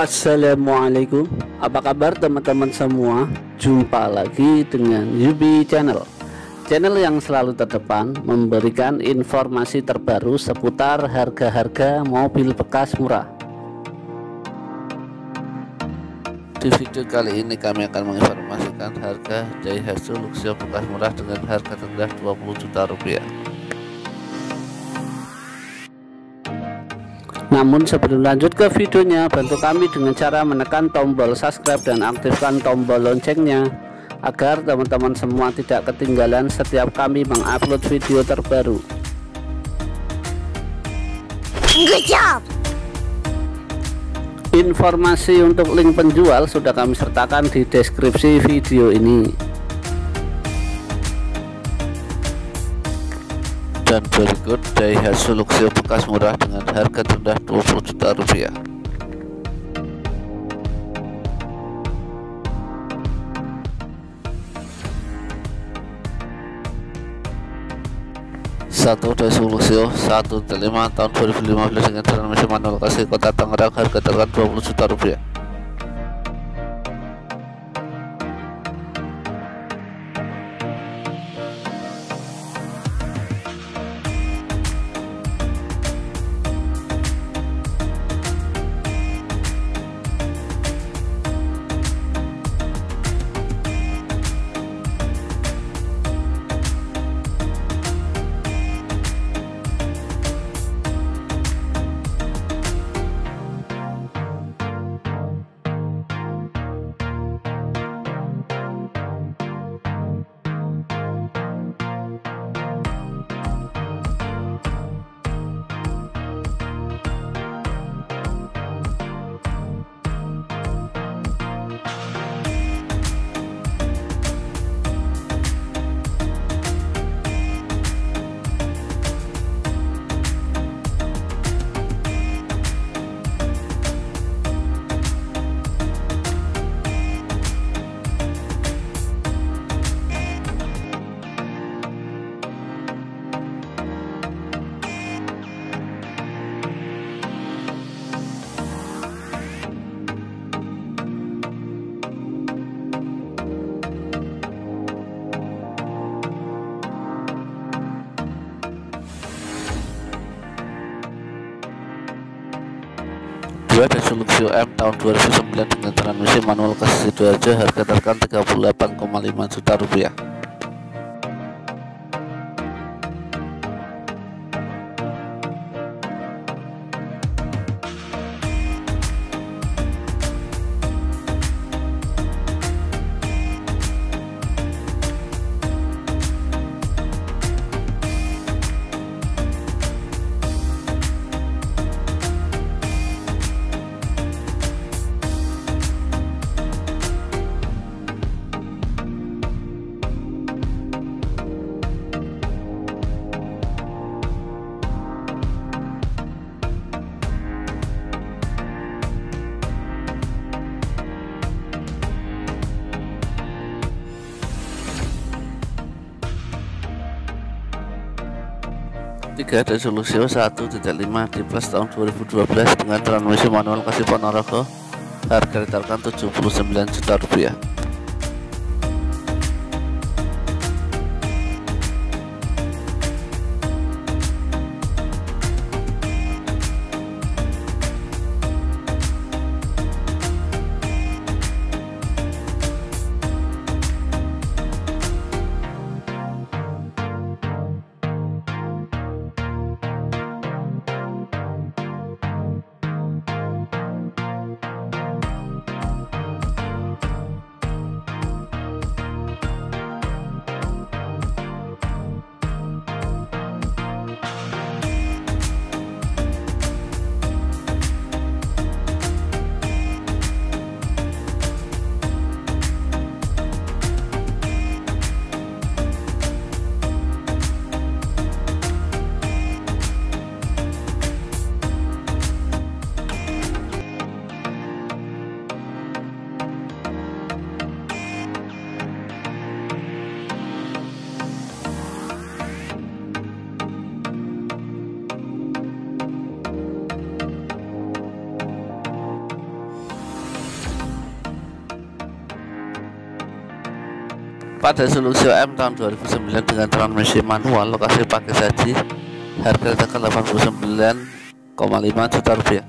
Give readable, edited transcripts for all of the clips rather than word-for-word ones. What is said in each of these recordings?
Assalamualaikum, apa kabar teman-teman semua? Jumpa lagi dengan Yubi Channel, channel yang selalu terdepan memberikan informasi terbaru seputar harga-harga mobil bekas murah. Di video kali ini kami akan menginformasikan harga Daihatsu Luxio bekas murah dengan harga terendah 20 juta rupiah. Namun sebelum lanjut ke videonya, bantu kami dengan cara menekan tombol subscribe dan aktifkan tombol loncengnya agar teman-teman semua tidak ketinggalan setiap kami mengupload video terbaru. Good job. Informasi untuk link penjual sudah kami sertakan di deskripsi video ini. Dan berikut Daihatsu Luxio bekas murah dengan harga terendah 20 juta rupiah. Satu Daihatsu Luxio 1.5 tahun 2015 dengan transmisi manual kasih kota Tangerang, harga terkan 20 juta rupiah. Dua Daihatsu Luxio M tahun 2009 dengan transmisi manual kasih Sidoarjo, harga terkan 38,5 juta rupiah. Tiga Daihatsu Luxio 1.5 D+ tahun 2012 dengan transmisi manual kasih Ponorogo, harga ditawarkan 79 juta rupiah. Pada Solusi M tahun 2009 dengan transmisi manual, lokasi pakai saji, harga letakkan 89,5 juta rupiah.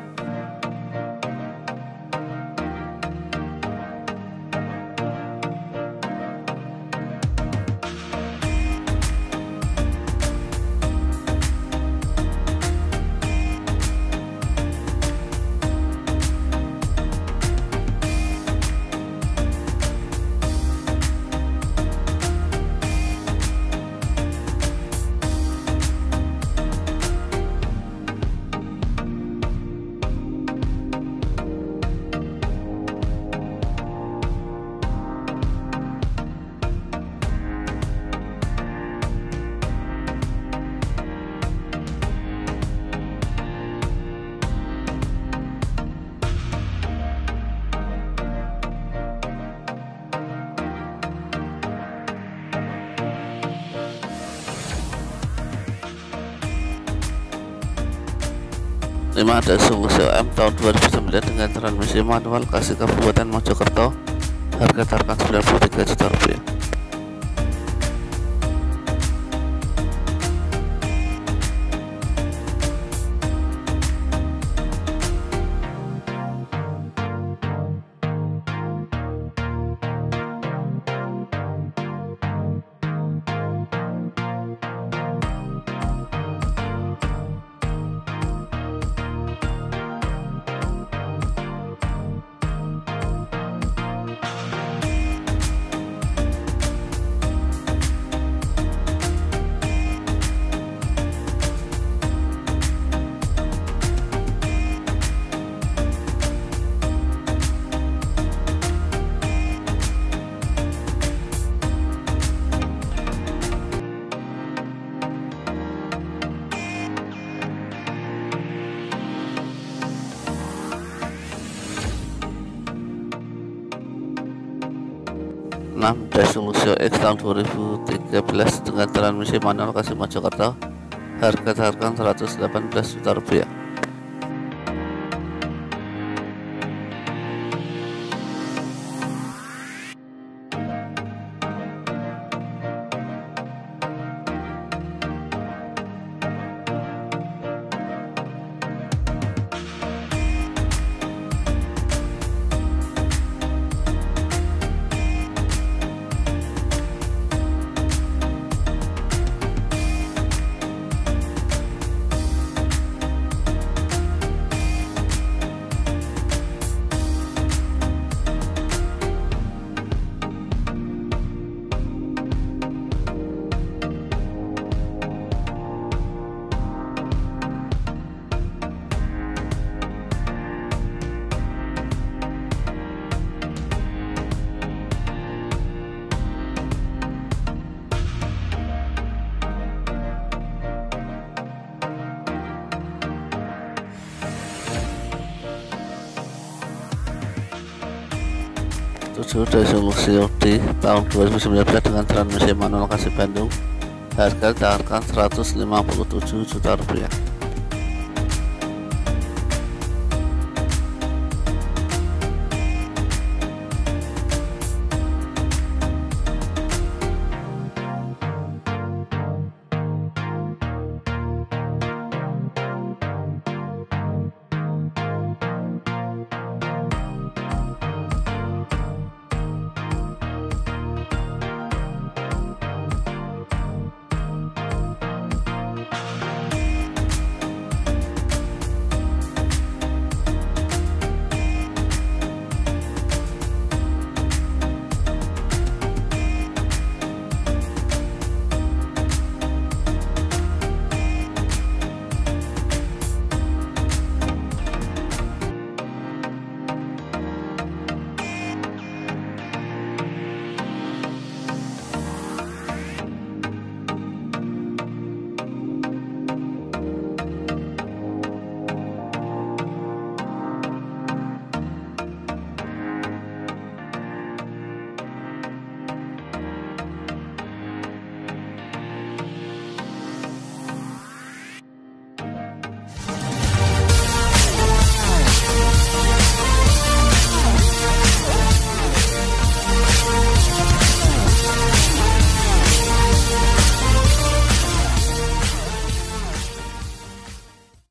Lima ada Solusi M tahun 2009 dengan transmisi manual, lokasi Kabupaten Mojokerto, harga tarkan 93 juta rupiah. Enam Solusi X tahun 2013 dengan transmisi manual, lokasi Mojokerto, harga tarkan 118 juta rupiah. Sudah Solusi OD tahun 2019 dengan transmisi manual, lokasi Bandung, harga tarkan 157 juta rupiah.